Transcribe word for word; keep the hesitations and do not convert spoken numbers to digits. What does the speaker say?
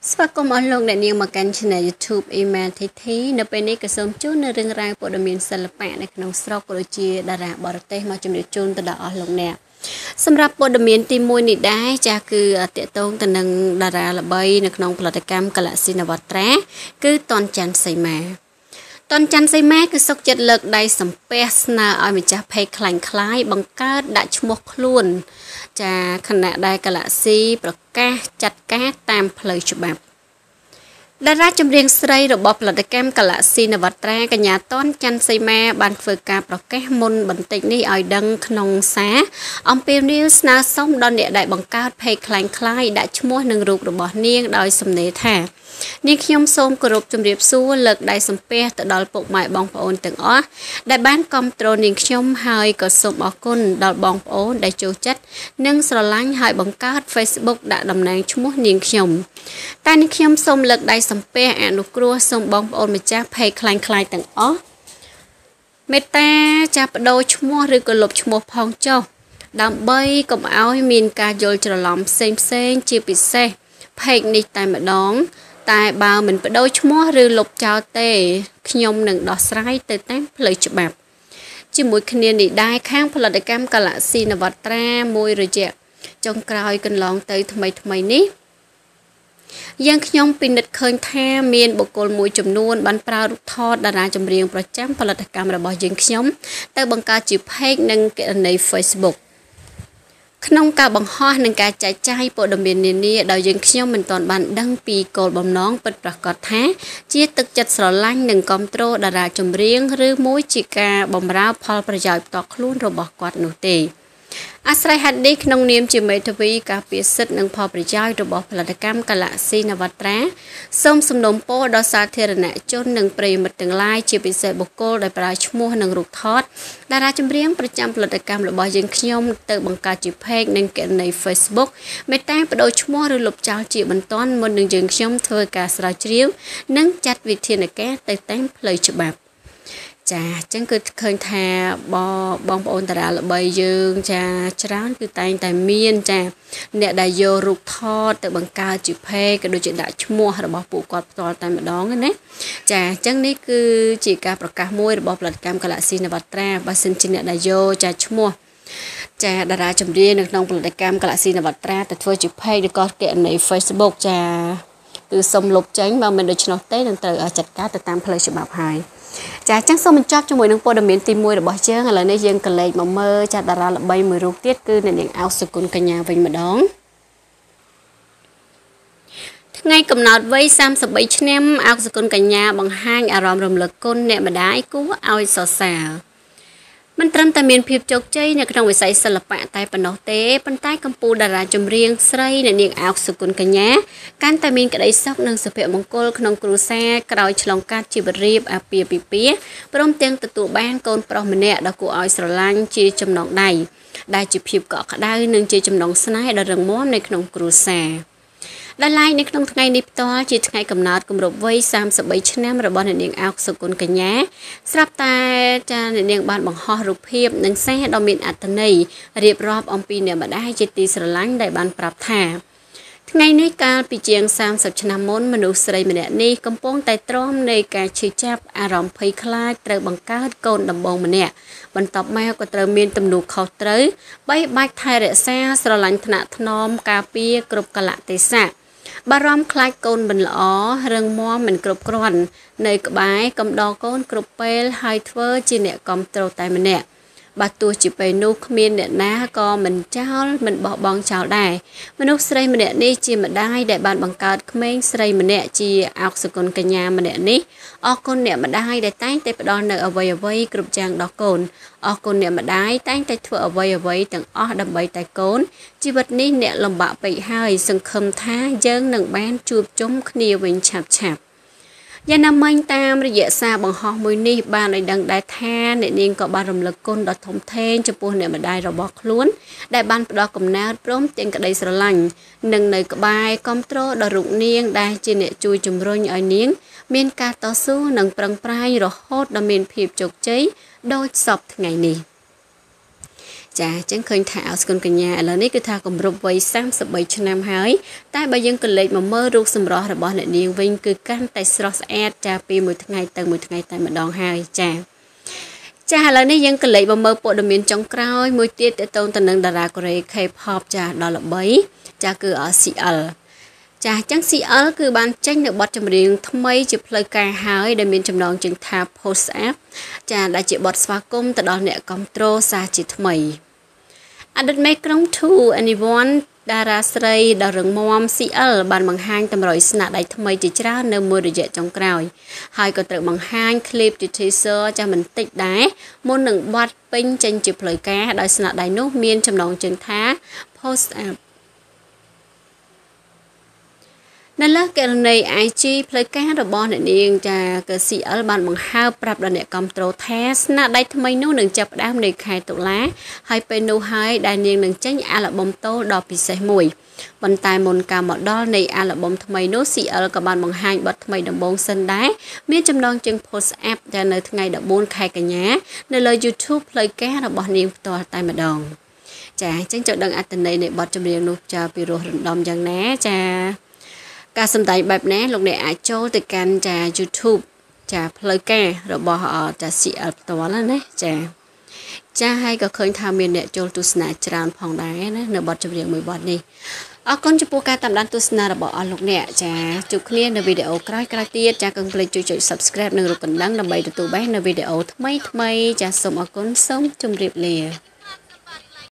ស្វាគមន៍អស់លោកអ្នកនាងមកកាន់ Channel YouTube Ema Thy Thy នៅពេលនេះក៏សូមជូននៅរឿងរ៉ាវព័ត៌មានសិល្បៈនៅក្នុងស្រុកក៏ដូចជាតារាបរទេសមកជម្រាបជូនទៅដល់អស់លោកអ្នកសម្រាប់ព័ត៌មានទីមួយនេះដែរចាស់គឺតកតងទៅនឹងតារាល្បីនៅក្នុងផលិតកម្ម Galaxy នវត្រាគឺតនច័ន្ទសីមាតនច័ន្ទសីមាគឺសុកចិត្តលើកដៃសំពះស្នើឲ្យម្ចាស់ផេកខ្លាញ់ខ្លាយបង្កើតដាក់ឈ្មោះខ្លួនចាខណៈដែល Galaxy ប្រកាសចាត់ការតាមផ្លូវច្បាប់តារាចម្រៀងស្រីរបស់ផលិតកម្ម Galaxy នវត្រាកញ្ញាតនច័ន្ទសីមាបានធ្វើការប្រកាសមុនបន្តិចនេះឲ្យដឹងក្នុងសារអំពីនាងស្នើសុំដល់អ្នកដែលបង្កើតផេកខ្លាញ់ខ្លាយដាក់ឈ្មោះនឹងរូបរបស់នាងដោយសំណេរថានាងខ្ញុំសូមគោរពជម្រាបសួរលើកដៃសំពះទៅដល់ពុកម៉ែបងប្អូនទាំងអស់ដែលបានគាំទ្រនាងខ្ញុំហើយក៏សូមអរគុណដល់បងប្អូនដែលចូលចិត្តនិងស្រឡាញ់ហើយបង្កើត Facebook ដាក់តំណែងឈ្មោះនាងខ្ញុំតែនាងខ្ញុំសូមលើកដៃសំពះអនុគ្រោះសូមបងប្អូនម្ចាស់ផេកខ្លាញ់ខ្លាយទាំងអស់មេត្តាចាប់បដូរឈ្មោះឬក៏លុបឈ្មោះផងចុះដើម្បីកុំឲ្យមានការយល់ច្រឡំផ្សេងផ្សេងជាពិសេសផេកនេះតែម្ដងតែបើមិនបដូរឈ្មោះឬលុបចោលទេខ្ញុំនឹងដោះស្រាយទៅតាមផ្លូវច្បាប់ជាមួយគ្នានេះដែរខាងផលិតកម្ម Galaxy នវត្រាមួយរយៈចុងក្រោយកន្លងទៅថ្មីថ្មីនេះយើងខ្ញុំពិនិត្យឃើញថាមានបុគ្គលមួយចំនួនបានប្រើរូបថតតារាចម្រៀងប្រចាំផលិតកម្មរបស់យើងខ្ញុំទៅបង្កើតជាផេកនិងគណនី Facebook ក្នុងការបង្ហោះនិងការចែកចាយព័ត៌មាននានាដោយយើងខ្ញុំមិនទាន់បានដឹងពីគោលបំណងពិតប្រាកដថាជាទឹកចិត្តស្រឡាញ់និងគាំទ្រតារាចម្រៀងឬមួយជាការបម្រើផលប្រយោជន៍ផ្ទាល់ខ្លួនរបស់គាត់នោះទេអាស្រ័យហេតុនេះក្នុងនាមជាមេធាវីការពារសិទ្ធិនិងផលប្រយោជន៍របស់ផលិតកម្ម Galaxy នវត្រាសូមសំណូមពរដល់សាធារណជននិងប្រិយមិត្តទាំងឡាយជាពិសេសបុគ្គលដែលប្រើឈ្មោះនិងរូបថតតារាចម្រៀងប្រចាំផលិតកម្មរបស់យើងខ្ញុំទៅបង្កើតជាផេកនិងគណនី Facebook មេត្តាបដូរឈ្មោះឬលុបចោលជាបន្ទាន់មុននឹងយើងខ្ញុំធ្វើការស្រាវជ្រាវនិងចាត់វិធានការទៅតាមផ្លូវច្បាប់ចាអញ្ចឹងគឺឃើញថាបងប្អូនតារាល្បីយើងចាច្រើនគឺតែងតែមានចាអ្នកដែលយករូបថតទៅបង្កើតជាផេកក៏ដូចជាដាក់ឈ្មោះរបស់ពួកគាត់ផ្ទាល់តែម្ដងណាចាអញ្ចឹងនេះគឺជាការប្រកាសមួយរបស់ផលិតកម្ម Galaxy នវត្រាបើសិនជាអ្នកដែលយកចាឈ្មោះចាតារាចម្រៀងនៅក្នុងផលិតកម្ម Galaxy នវត្រាទៅធ្វើជាផេកឬក៏គណនី Facebook ចាគឺសុំលុបចេញបើមិនដូច្នោះទេនឹងត្រូវចាត់ការទៅតាមផ្លូវច្បាប់ហើយចាអញ្ចឹងសូមបញ្ចប់ជាមួយនឹងព័ត៌មានទីមួយរបស់យើងឥឡូវនេះយើងក៏លេខមកមើលចាតារាល្បីមួយរូបទៀតគឺអ្នកនាងអោសសុគន្ធកញ្ញាវិញម្ដងថ្ងៃកំណើតវ័យសាមសិបបីឆ្នាំអោសសុគន្ធកញ្ញាបង្ហាញអារម្មណ៍រំលឹកគុណអ្នកម្ដាយគួរឲ្យសរសើរមិនត្រឹមតែមានភាពជោគជ័យនៅក្នុងវិស័យសិល្បៈតែប៉ុណ្ណោះទេប៉ុន្តែកម្ពុជាតារាចម្រៀងស្រីអ្នកនាងអោសសុគន្ធកញ្ញាកាន់តែមានក្តីសុខនិងសុភមង្គលក្នុងគ្រួសារក្រោយឆ្លងកាត់ជីវរៀបអាពាហ៍ពិពាហ៍ព្រមទាំងទទួលបានកូនប្រុសម្នាក់ដ៏គួរឲ្យស្រឡាញ់ជាចំណងដៃដែលជាភាពកក់ក្ដៅនិងជាចំណងស្នេហ៍ដ៏រឹងមាំនៅក្នុងគ្រួសារដែលឡែកនៅក្នុងថ្ងៃនេះផ្ទាល់ជាថ្ងៃកំណើតគម្រប់វ័យសាមសិបបីឆ្នាំរបស់អ្នកនាងអោសសុគន្ធកញ្ញាស្រាប់តែចាអ្នកនាងបានបង្ហោះរូបភាពនិងសារដ៏មានអត្ថន័យរៀបរាប់អំពីអ្នកម្ដាយជាទីស្រឡាញ់ដែលបានប្រាប់ថាថ្ងៃនេះកាលពីជាងសាមសិបឆ្នាំមុនមនុស្សស្រីម្នាក់នេះកំពុងតែទ្រាំនៃការឈឺចាប់អារម្មណ៍ភ័យខ្លាចត្រូវបង្កើតកូនដំបងម្នាក់បន្ទាប់មកក៏ត្រូវមានទំនួលខុសត្រូវបីបាច់ថែរក្សាស្រឡាញ់ថ្នាក់ថ្នមការពារគ្រប់កលៈទេសៈបារម្ភខ្លាចកូនមិនល្អរឹងមាំមិនគ្រប់គ្រាន់នៅក្បែរកំដរកូនគ្រប់ពេលហើយធ្វើជាអ្នកគាំទ្រតែម្នាក់បើទោះជាពេលនោះគ្មានអ្នកណាក៏មិនចោលមិនបោះបង់ចោលដែរមនុស្សស្រីម្នាក់នេះជាម្ដាយដែលបានបង្កើតក្មេងស្រីម្នាក់ជាអោសសុគន្ធកញ្ញាម្នាក់នេះអរគុណអ្នកម្ដាយដែលតែងតែផ្ដល់នៅអ្វីអ្វីគ្រប់យ៉ាងដល់កូនអរគុណអ្នកម្ដាយតែងតែធ្វើអ្វីអ្វីទាំងអស់ដើម្បីតែកូនជីវិតនេះអ្នកលំបាកពេកហើយសង្ឃឹមថាយើងនឹងបានជួបជុំគ្នាវិញឆាប់ឆាប់យ៉ាងណាមិញតាមរយៈសារបង្ហោះមួយនេះបានឲ្យដឹងដែរថាអ្នកនាងក៏បានរំលឹកគុណដ៏ធំធេងចំពោះអ្នកម្ដាយរបស់ខ្លួនដែលបានផ្ដល់កំណើតព្រមទាំងក្តីស្រឡាញ់និងនៅក្បែរគាំទ្រដល់រូបនាងដែលជាអ្នកជួយជំរុញឲ្យនាងមានការតស៊ូនិងប្រឹងប្រែងរហូតដល់មានភាពជោគជ័យដោយសពថ្ងៃនេះចាចឹងឃើញថាអស្គុណកញ្ញាឥឡូវនេះគឺថាគម្រប់វ័យសាមសិបបីឆ្នាំហើយតែបើយើងក៏លេចមកមើលរូបសម្រស់របស់អ្នកនាងវិញគឺកាន់តែស្រស់ស្អាតចាពីមួយថ្ងៃទៅមួយថ្ងៃតែម្ដងហើយចាចាឥឡូវនេះយើងក៏លេចមកមើលព័ត៌មានចុងក្រោយមួយទៀតទាក់ទងទៅនឹងតារាកូរ៉េ K-pop ចាដល់ល្បីចាគឺ C L ចាចឹង C L គឺបានចេញនៅបទចម្រៀងថ្មីជាផ្លូវការហើយដែលមានចំណងជើងថា Post Up ចាដែលជាបទស្វាគមន៍ទៅដល់អ្នកគាំទ្រសារជាថ្មីអតីតមេក្រុង two anyone តារាស្រីដ៏រឹងមាំ C L បានបង្ហាញតម្រុយស្នាដៃថ្មីជាច្រើននៅមួយរយៈចុងក្រោយហើយក៏ត្រូវបង្ហាញ clip ជា teaser ចាមិនតិចដែរមុននឹងបទពេញចេញជាផ្លូវការដោយស្នាដៃនោះមានចំណងជើងថា Post Upនៅលើករណី I G ផ្លូវការរបស់អ្នកនាងចាគឺ C L បានបង្ហើបប្រាប់ដល់អ្នកគាំទ្រថាស្នាដៃថ្មីនោះនឹងចាប់ផ្ដើមនៅខែតុលាហើយពេលនោះហើយដែលនាងនឹងចេញអាល់ប៊ុមតូដ៏ពិសេសមួយប៉ុន្តែមុនការមកដល់នៃអាល់ប៊ុមថ្មីនោះ C L ក៏បានបង្ហាញបទថ្មីដំបូងសិនដែរមានចំណងជើង Post Up ដែលនៅថ្ងៃដប់បួនខែកញ្ញានៅលើ YouTube ផ្លូវការរបស់នាងផ្ទាល់តែម្ដងចាអញ្ចឹងចូលដឹងអត្ថន័យនៃបទចម្រៀងនោះចាពីរោះរំដំយ៉ាងណាចាការសម្ដែងបែបណាលោកអ្នកអាចចូលទៅកាន់ចា YouTube ចាផ្លូវការរបស់ចា C L ផ្ទាល់ណាចាចាហើយក៏ឃើញថាមានអ្នកចូលទស្សនាច្រើនផងដែរណានៅបទចម្រៀងមួយបទនេះអរគុណចំពោះការតាមដានទស្សនារបស់អស់លោកអ្នកចាជួបគ្នានៅវីដេអូក្រោយៗទៀតចាកុំភ្លេចជួយចុច Subscribe និងរូបកណ្ដឹងដើម្បីទទួលបាននៅវីដេអូថ្មីៗចាសូមអរគុណសូមជម្រាបលា